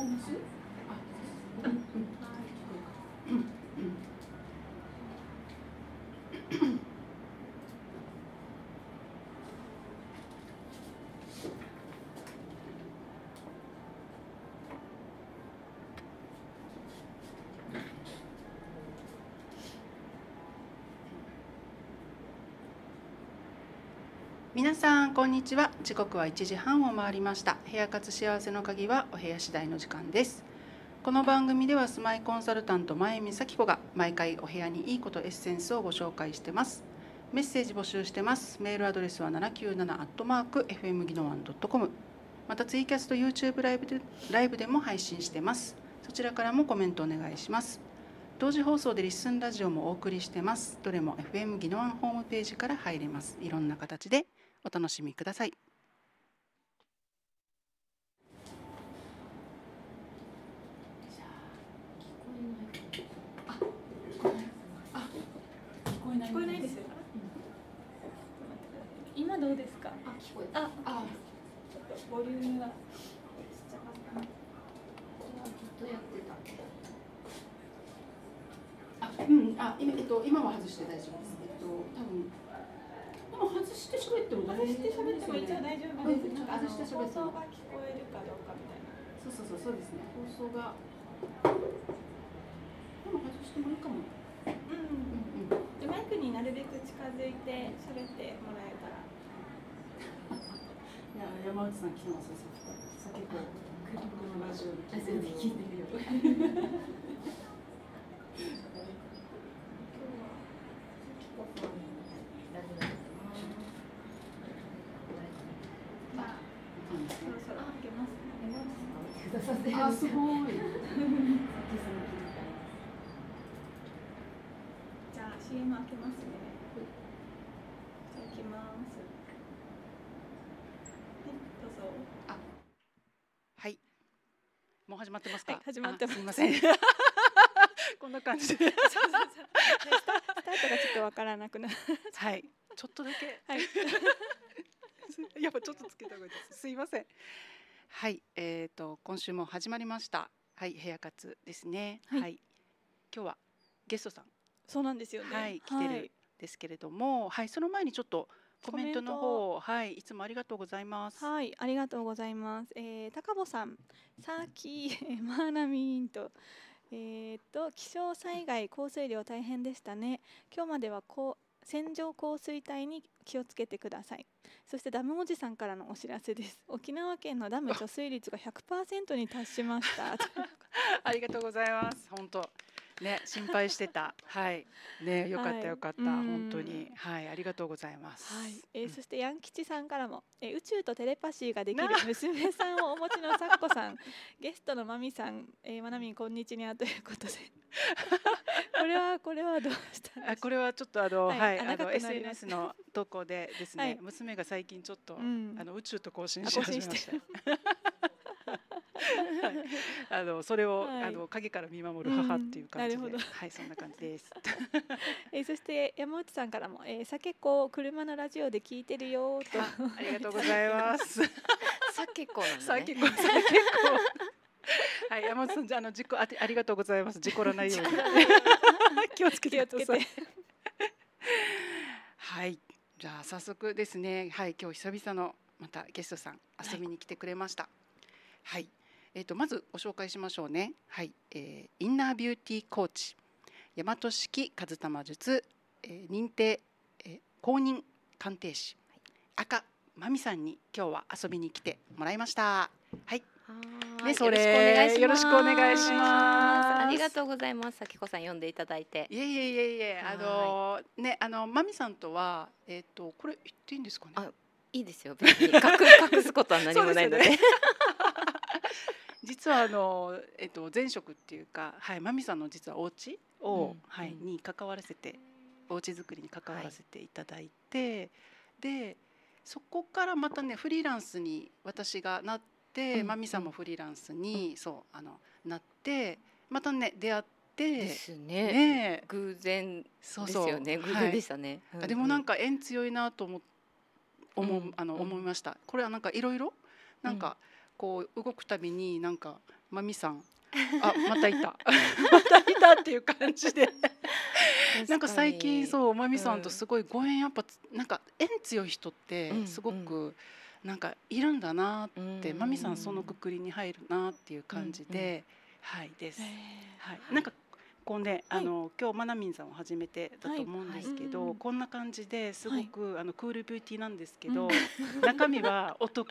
ります？皆さんこんにちは。時刻は1時半を回りました。部屋活幸せの鍵はお部屋次第の時間です。この番組では住まいコンサルタント前見咲子が毎回お部屋にいいことエッセンスをご紹介してます。メッセージ募集してます。メールアドレスは797@fmginowan.com。またツイキャスと YouTube ライブでも配信してます。そちらからもコメントお願いします。同時放送でリッスンラジオもお送りしてます。どれも FM ギノワンホームページから入れます。いろんな形でお楽しみください。聞こえないですよ。 今どうですか？ 聞こえた。 ちょっとボリュームがちっちゃかった。 ずっとやってた。今は外して大丈夫です。多分でも外して喋っても一応大丈夫です。 外して喋っても放送が聞こえるかどうかみたいな。 そうですね。放送がでも外してもいいかも。 でマイクになるべく近づいて喋ってもらえたら。 山内さん昨日先ほどこのラジオで聞いてるよ。すごい。 じゃあ CM 開けますね。じゃあ行きます。どうぞ。 はい。もう始まってますか？ はい、始まってます。 すみません。こんな感じで。 スタートがちょっとわからなくなる。 はい。ちょっとだけ。 はい。 やっぱちょっとつけた方がいいです。すいません。はい。今週も始まりました。はい、部屋活ですね。はい。今日はゲストさん。 そうなんですよね。 はい、来てるですけれども、はい、その前にちょっとコメントの方、はい、いつもありがとうございます。 はい、ありがとうございます。高保さん、さーきマーナミンと。気象災害降水量大変でしたね。今日までは線状降水帯に気をつけてください。そしてダムおじさんからのお知らせです。沖縄県のダム貯水率が 100% に達しました。 ありがとうございます。本当ね、心配してた。はい。ね、よかったよかった。本当に。はい、ありがとうございます。 はい。そしてヤン吉さんからも、宇宙とテレパシーができる娘さんをお持ちのさっこさん、ゲストのまみさん、まなみんこんにちはということで。これはどうしたんですか？ これはちょっとSNS の投稿でですね、娘が最近ちょっと宇宙と交信し始めました。それを影から見守る母っていう感じで、はい、そんな感じです。 そして山内さんからも酒子車のラジオで聞いてるよと。 ありがとうございます。 酒子なんだね。 酒子。はい、山内さん、じゃあありがとうございます。事故らないように気をつけてください。はい、じゃあ早速ですね。はい、今日久々のまたゲストさん遊びに来てくれました。はい、まずご紹介しましょうね。はい、インナービューティーコーチ大和式和玉術、認定、公認鑑定士赤真美さんに今日は遊びに来てもらいました。はい。 よろしくお願いします。 よろしくお願いします。 ありがとうございます。さきこさん呼んでいただいて。 いえ。ね、まみさんとはこれ言っていいんですかね。 いいですよ。別に隠すことは何もないので。 実は前職っていうか、はい、まみさんの実はお家をに関わらせて、お家作りに関わらせていただいて、でそこからまたねフリーランスに私がなって、まみさんもフリーランスになってまたね出会ってですね。偶然ですよね。偶然でしたね。 でもなんか縁強いなと思いました。これはなんかいろいろなんかこう動くたびになんかまみさん、またいたまたいたっていう感じでなんか最近そうまみさんとすごいご縁やっぱなんか縁強い人ってすごくなんかいるんだなって、まみさんそのくくりに入るなっていう感じで、はいです。はい、なんかこうね、今日まなみんさんを初めてだと思うんですけど、こんな感じですごくクールビューティーなんですけど、中身は男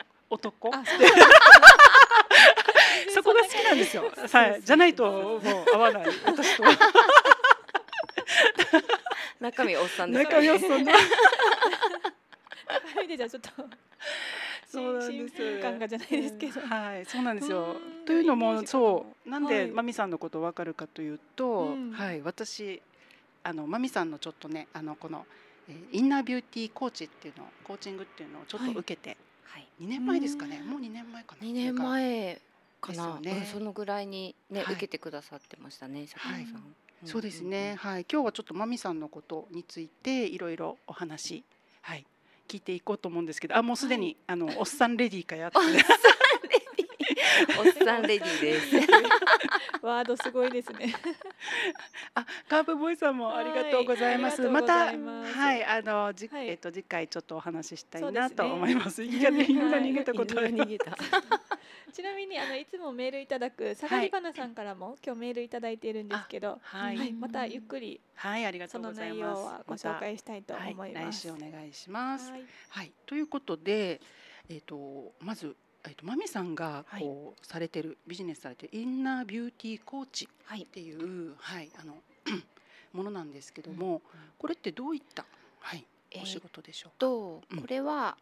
そこが好きなんですよ。はい、じゃないともう合わない私と。 中身おっさんです中身おっさん。 中身でじゃあちょっと。 そうなんです。 親近感がじゃないですけど。 はい、そうなんですよ。というのもそうなんでまみさんのことわかるかというと、はい、私まみさんのちょっとねこのインナービューティーコーチっていうのコーチングっていうのをちょっと受けて、2年前ですかね。もう2年前かな。 2年前かな。 ね、 そのぐらいにね受けてくださってましたね、坂本さん。 そうですね。はい、今日はちょっとまみさんのことについていろいろお話、はい、聞いていこうと思うんですけど、もうすでにおっさんレディーかやって。 おっさんレディーです。 ワードすごいですね。 カープボーイさんもありがとうございます。またはい次回ちょっとお話ししたいなと思います。犬が逃げたことある。 ちなみにいつもメールいただく相模花さんからも今日メールいただいているんですけど、またゆっくりその内容はご紹介したいと思います。 来週お願いします。はい、ということでまずまみさんがこうされてるビジネスされてるインナービューティーコーチっていうものなんですけども、これってどういったお仕事でしょうか。 これは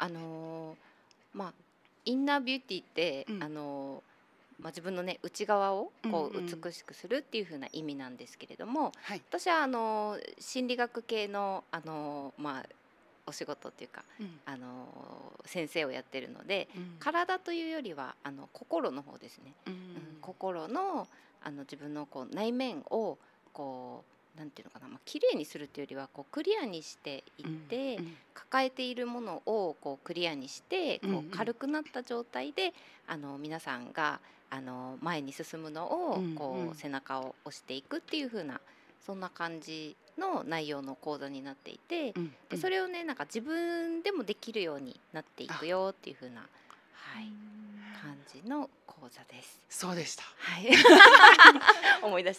インナービューティーって自分のね内側をこう美しくするっていう風な意味なんですけれども、私は心理学系のお仕事っていうか、先生をやってるので、体というよりは心の方ですね。心の自分のこう内面をこうなんていうのかな、綺麗にするというよりはこうクリアにしていって、抱えているものをこうクリアにしてこう軽くなった状態で皆さんが前に進むのをこう背中を押していくっていう風なそんな感じの内容の講座になっていて、でそれをねなんか自分でもできるようになっていくよっていう風な感じの講座です。 そうでした。 はい。思い出した。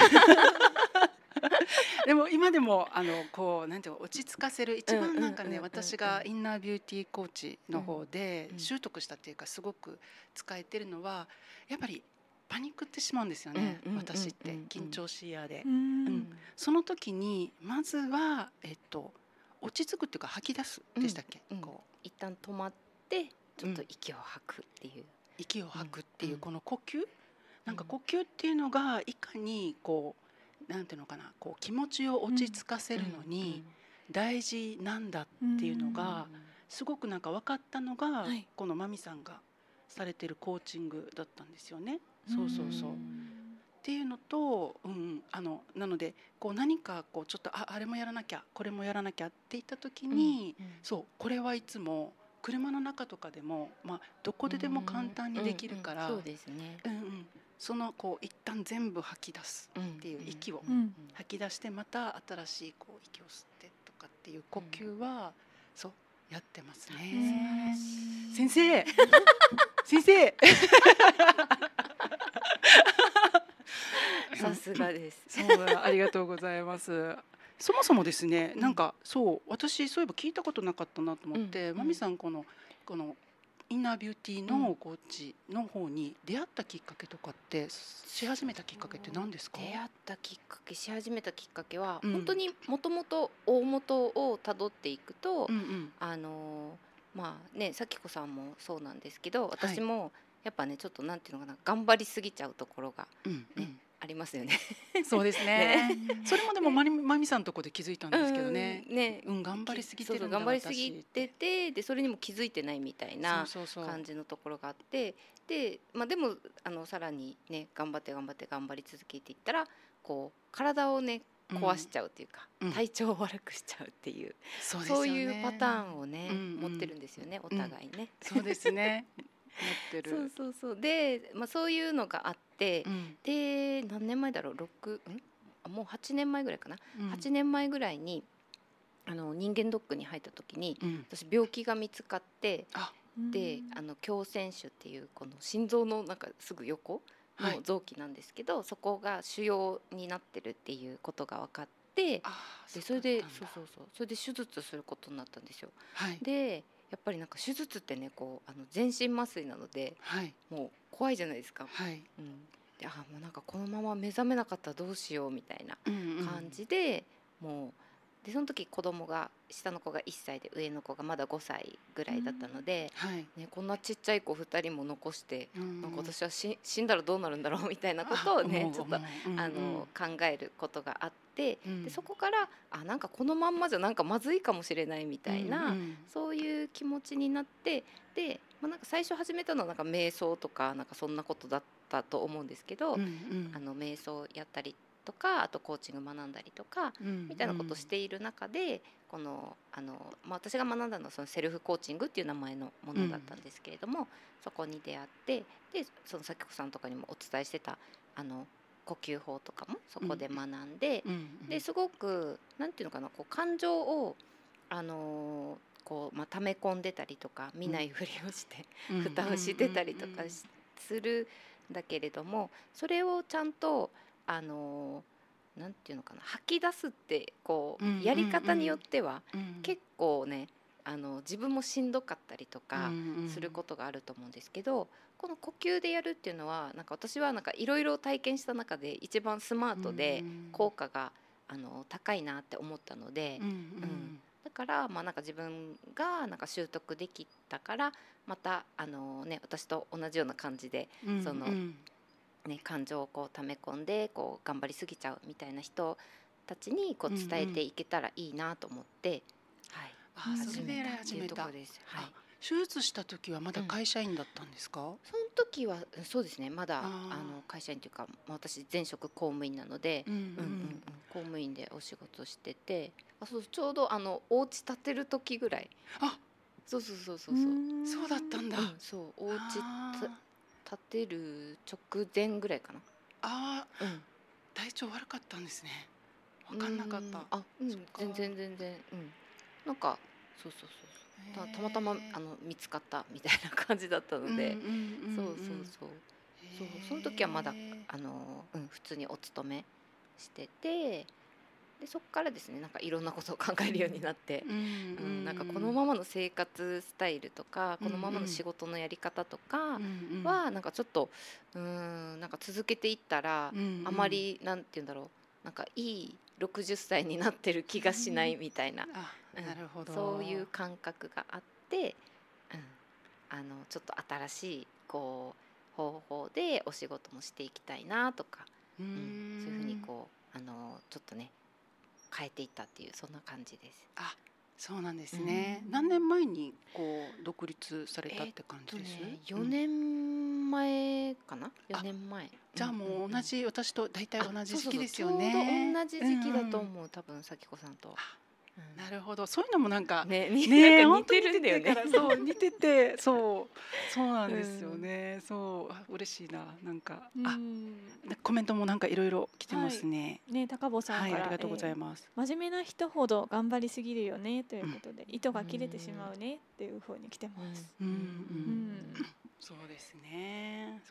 でも今でもこうなんていうか落ち着かせる一番なんかね、私がインナービューティーコーチの方で習得したっていうかすごく使えてるのはやっぱりパニックってしまうんですよね。私って緊張しいやで、その時にまずは落ち着くっていうか吐き出すでしたっけ。こう一旦止まってちょっと息を吐くっていう、 息を吐くっていうこの呼吸、なんか呼吸っていうのがいかにこうなんていうのかな、こう気持ちを落ち着かせるのに大事なんだっていうのがすごくなんか分かったのがこのまみさんがされてるコーチングだったんですよね。そうっていうのと、なのでこう何かこうちょっとあれもやらなきゃこれもやらなきゃって言った時に、そうこれはいつも車の中とかでもどこででも簡単にできるから、 そうですね。 そのこう一旦全部吐き出すっていう息を吐き出してまた新しいこう息を吸ってとかっていう呼吸はそうやってますね。先生先生さすがです。 そうありがとうございます。そもそもですね、なんかそう私そういえば聞いたことなかったなと思って、まみさんこのインナービューティーのコーチの方に出会ったきっかけとかってし始めたきっかけって何ですか？ 出会ったきっかけし始めたきっかけは、本当にもともと大元をたどっていくと、咲子さんもそうなんですけど、私もやっぱねちょっとなんていうのかな、頑張りすぎちゃうところがありますよね。 そうですね。それもでもまみさんのとこで気づいたんですけどね。頑張りすぎてるんだ。 頑張りすぎてて、でそれにも気づいてないみたいな感じのところがあって、でもさらにね頑張り続けていったらこう体をね壊しちゃうっていうか、体調を悪くしちゃうっていう、そういうパターンをね持ってるんですよね、お互いね。 そうですね。 てる。 そうそうそう。で、そういうのがあって、で何年前だろう、もう8年前ぐらいかな、8年前ぐらいに人間ドックに入った時に、私病気が見つかって、で胸腺腫っていうこの心臓のなんかすぐ横の臓器なんですけど、そこが腫瘍になってるっていうことが分かって、でそれでそれで手術することになったんですよ。でやっぱりなんか手術ってね、こう全身麻酔なので、もう怖いじゃないですか。でもうなんかこのまま目覚めなかったらどうしようみたいな感じで、もうでその時子供が下の子が1歳で上の子がまだ5歳ぐらいだったので、こんなちっちゃい子2人も残して、なんか私は死んだらどうなるんだろうみたいなことをねちょっと考えることがあって、でそこからなんかこのまんまじゃなんかまずいかもしれないみたいな、そういう気持ちになって、で、なんか最初始めたのはなんか瞑想とかなんかそんなことだったと思うんですけど、瞑想やったりとか、あとコーチング学んだりとかみたいなことをしている中で、この私が学んだのはそのセルフコーチングっていう名前のものだったんですけれども、そこに出会って、でその咲子さんとかにもお伝えしてた呼吸法とかもそこで学んで、ですごくなんていうのかな、こう感情をこう溜め込んでたりとか、見ないふりをして蓋をしてたりとかするんだけれども、それをちゃんとなんていうのかな、吐き出すってこうやり方によっては結構ね、自分もしんどかったりとかすることがあると思うんですけど、この呼吸でやるっていうのはなんか私はなんかいろいろ体験した中で一番スマートで効果が高いなって思ったので、だからなんか自分がなんか習得できたから、また私と同じような感じでその感情をこう溜め込んでこう頑張りすぎちゃうみたいな人たちにこう伝えていけたらいいなと思って、 それでやり始めた。手術した時はまだ会社員だったんですか？ その時はそうですね、まだ会社員というか、私前職公務員なので、公務員でお仕事してて、ちょうどお家建てる時ぐらい。そうだったんだ。 そうお家建てる直前ぐらいかな。 体調悪かったんですね。分かんなかった。 全然なんかたまたま見つかったみたいな感じだったので、その時はまだ普通にお勤めしてて、でそこからですね、なんかいろんなことを考えるようになって、なんかこのままの生活スタイルとか、このままの仕事のやり方とかはなんかちょっとなんか続けていったらあまりなんて言うんだろう、なんかいい60歳になってる気がしないみたいな、 なるほど、 そういう感覚があって、ちょっと新しいこう方法でお仕事もしていきたいなとか、そういうふうにこうちょっとね変えていったっていう、そんな感じです。 そうなんですね。何年前にこう独立されたって感じです？ 4年前かな。4年前。 じゃあもう同じ、私と大体同じ時期ですよね。 ちょうど同じ時期だと思う、多分咲子さんと。 なるほど、そういうのもなんかね似てるんだよね。 そう似てて、そうなんですよね。そう嬉しいな、なんかコメントもなんかいろいろ来てますね。 高保さんから、 ありがとうございます。 真面目な人ほど頑張りすぎるよねということで、糸が切れてしまうねっていう風に来てます。 そうですね。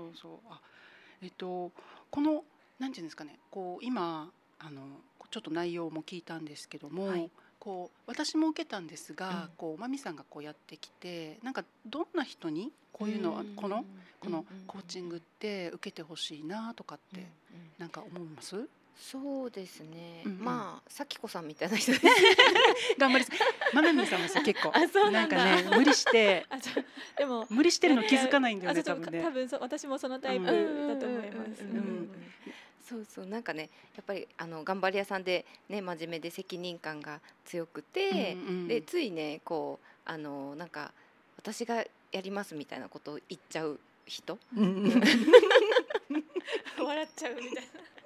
このなんていうんですかね、こう今ちょっと内容も聞いたんですけども、こう私も受けたんですが、こうマミさんがこうやってきて、なんかどんな人にこういうのはこのコーチングって受けてほしいなとかってなんか思います？ そうですね。咲子さんみたいな人です。 頑張りマナミさんも結構なんかね無理してでも無理してるの気づかないんだよね、多分ね。 多分私もそのタイプだと思います。 なんかね、やっぱり頑張り屋さんでね、真面目で責任感が強くて、でついねこうなんか私がやりますみたいなことを言っちゃう人、 笑っちゃうみたいな。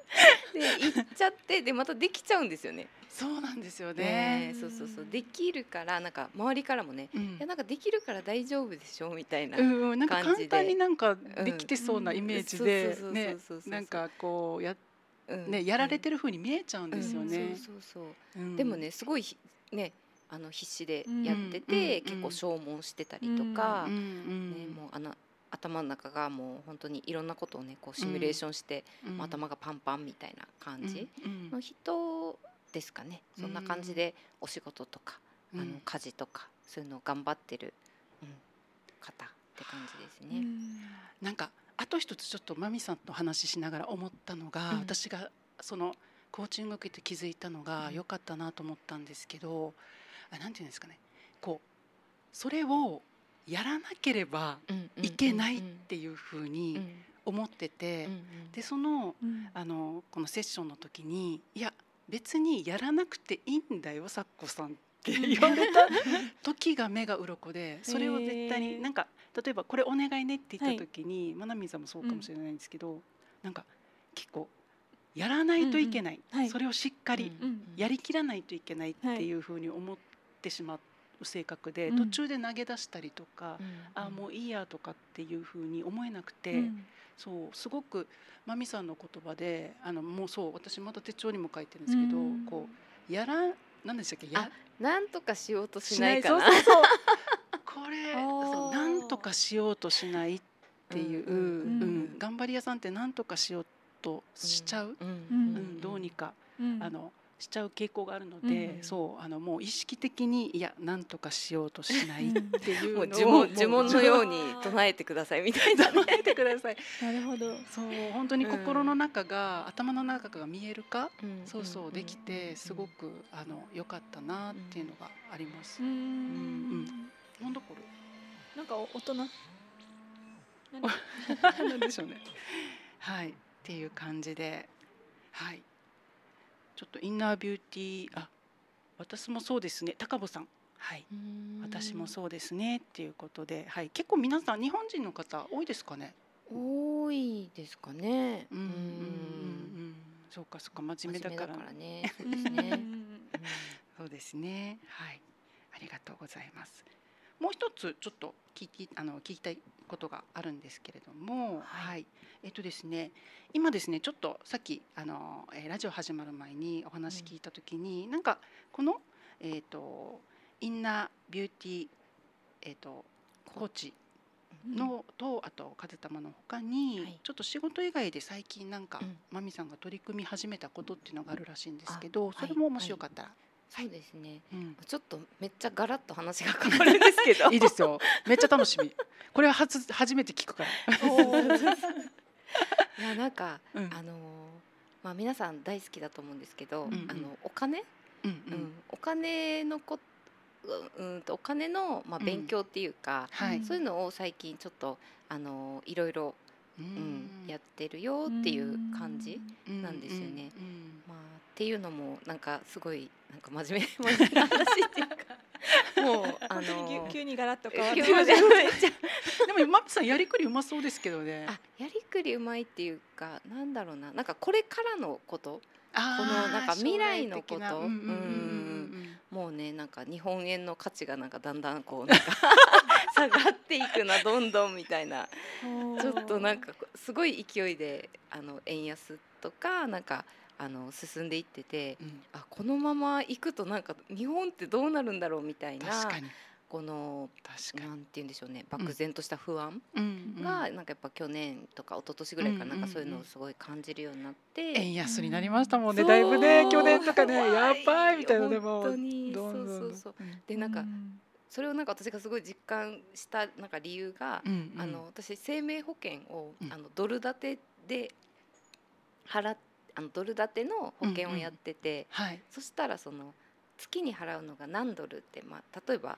で行っちゃってでまたできちゃうんですよね。 そうなんですよね。 そうそうそう、できるからなんか周りからもね、いやなんかできるから大丈夫でしょみたいななんか簡感じ単にで、 なんかできてそうなイメージでね、なんかこうやられてる風に見えちゃうんですよね。 そうそうそう。でもねすごいね必死でやってて、結構消耗してたりとか、ねもう頭の中がもう本当にいろんなことをねこうシミュレーションして、頭がパンパンみたいな感じの人ですかね。そんな感じでお仕事とか家事とかそういうのを頑張ってる、方って感じですね。 なんかあと一つちょっとマミさんと話ししながら思ったのが、私がそのコーチングを受けて気づいたのが良かったなと思ったんですけど、なんていうんですかね、こうそれをやらなければいけないっていうふうに思ってて、でこのセッションの時にいや別にやらなくていいんだよさっこさんって言われた時が目が鱗で、それを絶対になんか例えばこれお願いねって言った時に、まなみんさんもそうかもしれないんですけど、なんか結構やらないといけない、それをしっかりやりきらないといけないっていうふうに思ってしまう性格で、途中で投げ出したりとか、もういいやとかっていうふうに思えなくて、そうすごくまみさんの言葉でもうそう私また手帳にも書いてるんですけど、こう何でしたっけ、 なんとかしようとしないかな。 これなんとかしようとしないっていう、頑張り屋さんってなんとかしようとしちゃう、どうにかしちゃう傾向があるので、そうもう意識的にいやなんとかしようとしないっていうのを呪文のように唱えてくださいみたいな、 唱えてください。 なるほど。 そう本当に心の中が、頭の中が見える化、そうできてすごく良かったなっていうのがあります。なんだこれ。 なんか大人。 なんでしょうね。はいっていう感じで、はい。ちょっとインナービューティー、私もそうですね、高保さん、はい、私もそうですねっていうことで、はい、結構皆さん日本人の方多いですかね。 多いですかね。 そうかそうか、真面目だからね。そうですね。 そうですね。はい、ありがとうございます。もう一つちょっと聞きたいことがあるんですけれども、はい、ですね、今ですねちょっとさっきラジオ始まる前にお話聞いたときに、なんかこのインナービューティーコーチのと、あと風玉の他に、ちょっと仕事以外で最近なんかまみさんが取り組み始めたことっていうのがあるらしいんですけど、それももしよかったら。 そうですね、ちょっとめっちゃガラッと話が変わるんですけどいいですよ、めっちゃ楽しみ。これは初めて聞くから。 いやなんか、皆さん大好きだと思うんですけど、お金、お金のお金の勉強っていうか、そういうのを最近ちょっといろいろやってるよっていう感じなんですよね。っていうのもなんかすごいなんか真面目な話っていうか、もう急にガラッと変わって。 でもマミさんやりくりうまそうですけどね。 やりくりうまいっていうか、なんだろうな、なんかこれからのこと、このなんか未来のこと、もうねなんか日本円の価値がなんかだんだんこうなんか下がっていくなどんどんみたいな、ちょっとなんかすごい勢いで円安とかなんか進んでいってて、このまま行くとなんか日本ってどうなるんだろうみたいな、このなんて言うんでしょうね、漠然とした不安がなんかやっぱ去年とか一昨年ぐらいからなんかそういうのをすごい感じるようになって、 円安になりましたもんね、だいぶね、去年とかね、やばいみたいな。でも本当にそうでなんかそれをなんか私がすごい実感したなんか理由が、私生命保険をドル建てでドル建ての保険をやってて、そしたらその月に払うのが何ドルって、例えば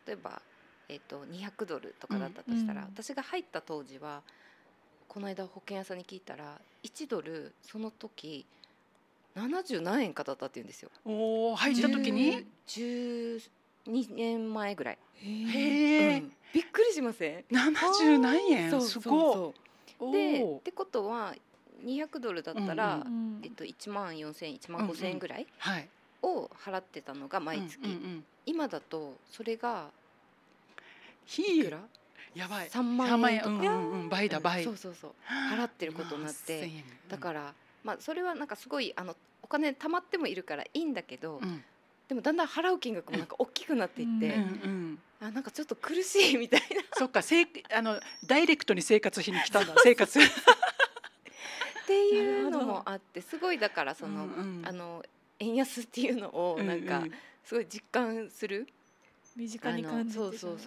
200ドルとかだったとしたら、私が入った当時はこの間保険屋さんに聞いたら1ドルその時70何円かだったって言うんですよ。 入った時に 12年前ぐらい。 へえ、 びっくりしません？ 70何円、すごい。 でってことは $200だったら、1万4000円1万5000円ぐらいを払ってたのが毎月、今だとそれがいくらやばい 3万円とか、 倍だ倍、 そう払ってることになって、だからまあそれはなんかすごいお金貯まってもいるからいいんだけど、でもだんだん払う金額もなんか大きくなっていって、なんかちょっと苦しいみたいな。 そっか、ダイレクトに生活費に来たんだ、生活っていうのもあって、すごいだからその、円安っていうのをなんかすごい実感する、 身近に感じてそう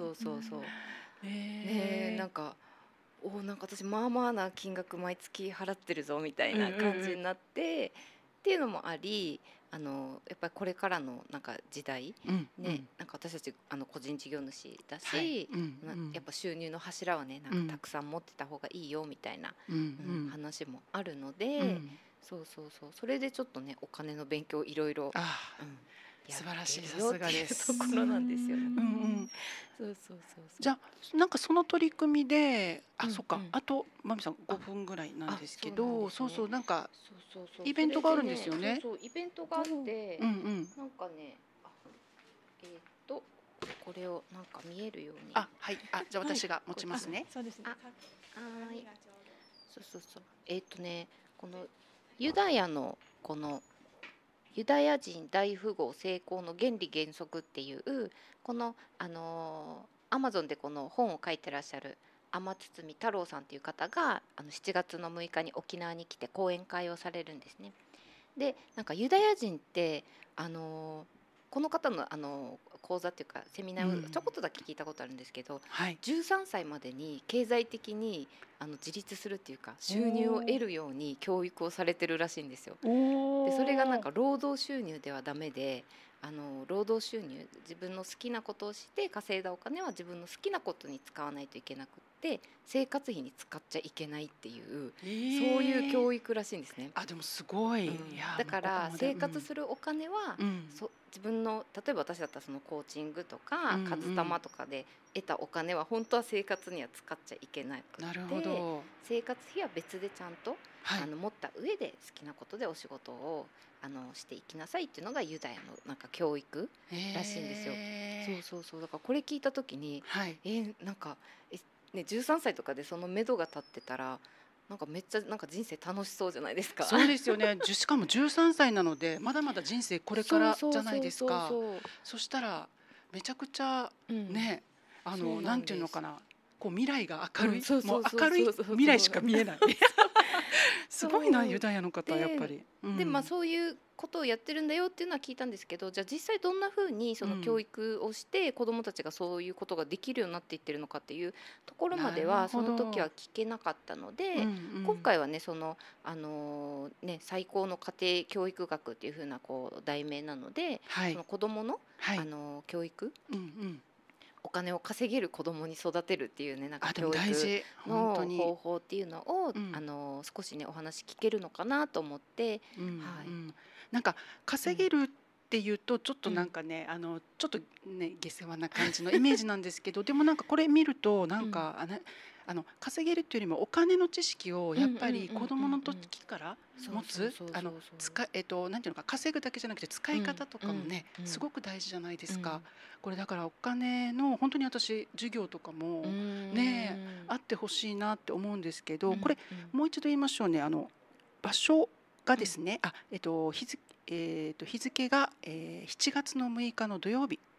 なんかなんか私まあまあな金額毎月払ってるぞみたいな感じになって、っていうのもあり、やっぱりこれからのなんか時代、ね、なんか私たち個人事業主だし、やっぱ収入の柱はねなんかたくさん持ってた方がいいよみたいな話もあるので、それでちょっとねお金の勉強いろいろ素晴らしい、さすがです。 ところなんですよね。 じゃあなんかその取り組みで、そっか、あとまみさん5分ぐらいなんですけど、なんかイベントがあるんですよね。 イベントがあって、なんかね、これをなんか見えるように。 はい。じゃあ私が持ちますね。 そうですね。 はい。このユダヤのこのユダヤ人大富豪成功の原理原則っていうこのアマゾンでこの本を書いてらっしゃる天堤太郎さんという方が7月の6日に沖縄に来て講演会をされるんですね。でなんかユダヤ人ってこの方の講座っていうかセミナーをちょこっとだけ聞いたことあるんですけど、13歳までに経済的に自立するっていうか収入を得るように教育をされてるらしいんですよ。でそれがなんか労働収入ではダメで、労働収入、自分の好きなことをして稼いだお金は自分の好きなことに使わないといけなくって生活費に使っちゃいけないっていう、そういう教育らしいんですね。 でもすごい、 だから生活するお金は、自分の例えば私だったらそのコーチングとかカズタマとかで得たお金は本当は生活には使っちゃいけなくて、生活費は別でちゃんと持った上で好きなことでお仕事をしていきなさいっていうのがユダヤのなんか教育らしいんですよ。だからこれ聞いた時に、なんか13歳とかでその目処が立ってたらなんかめっちゃなんか人生楽しそうじゃないですか。 そうですよね。しかも13歳なのでまだまだ人生これからじゃないですか。そしたらめちゃくちゃね、なんていうのかな、こう未来が明るい、もう明るい未来しか見えない。すごいな、ユダヤの方やっぱり。 でそういうことをやってるんだよっていうのは聞いたんですけど、じゃあ実際どんなふうにその教育をして子どもたちがそういうことができるようになっていってるのかっていうところまではその時は聞けなかったので、今回はねその最高の家庭教育学っていうふうなこう題名なので、その子どもの教育、お金を稼げる子どもに育てるっていうね、なんか教育の方法っていうのを少しねお話聞けるのかなと思って、 なんか稼げるっていうとちょっとなんかね、ちょっとね下世話な感じのイメージなんですけど、でもなんかこれ見るとなんか稼げるっていうよりもお金の知識をやっぱり子どもの時から持つ、なんていうのか、稼ぐだけじゃなくて使い方とかもねすごく大事じゃないですか。これだからお金の本当に私授業とかもねあってほしいなって思うんですけど、これもう一度言いましょうね。場所がですね、日付が7月の6日の土曜日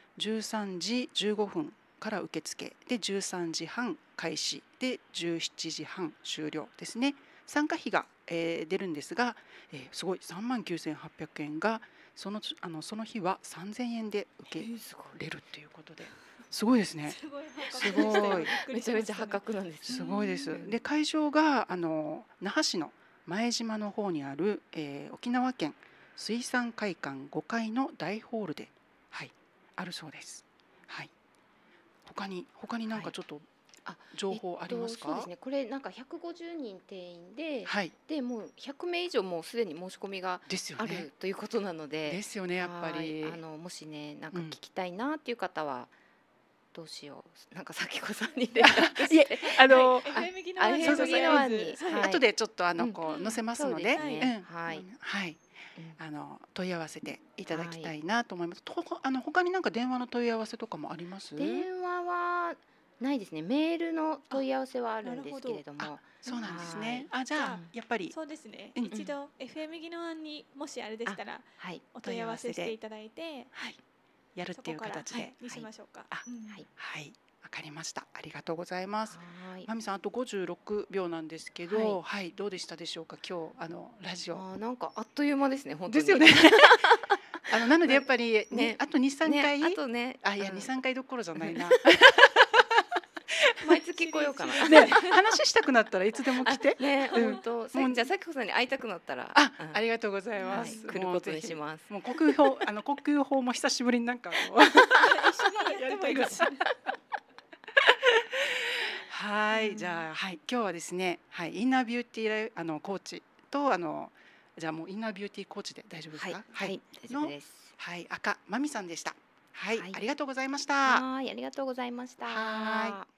13時15分から受付で13時半開始で17時半終了ですね。参加費が出るんですが、すごい39,800円がその日は3,000円で受けれるっていうことで、すごいですね。すごいめちゃめちゃ破格なんです。 すごいです。で会場が那覇市の前島の方にある、沖縄県水産会館5階の大ホールで、あるそうです。他になんかちょっと情報ありますか？ そうですね。これなんか150人定員で、でもう100名以上もうすでに申し込みがあるということなので、 ですよね、やっぱりもしねなんか聞きたいなっていう方はどうしよう、なんか咲子さんに連絡して、 FM ギギノワンに後でちょっとこう載せますので、 はい。 問い合わせていただきたいなと思います。他になんか電話の問い合わせとかもあります？ 電話はないですね。メールの問い合わせはあるんですけれども。 そうなんですね。じゃあやっぱりそうですね。一度 FM ギノワンにもしあれでしたらお問い合わせしていただいて、 やるっていう形でにしましょうか。 はい。わかりました。ありがとうございます。まみさんあと56秒なんですけど、どうでしたでしょうか今日ラジオ。 なんかあっという間ですね本当に。 ですよね。なのでやっぱりあと2、3回、 あとね、 いや2、3回どころじゃないな。 毎月来ようかな。 話したくなったらいつでも来て。 本当。じゃあ咲子さんに会いたくなったら。 ありがとうございます。 来ることにします。 もう国有法も久しぶりになんか一緒にやってもいいです。 はい、じゃあ今日はですね、インナービューティーコーチとじゃあもうインナービューティーコーチで大丈夫ですか？ はい、大丈夫です。 赤まみさんでした。はい、ありがとうございました。 はい、ありがとうございました。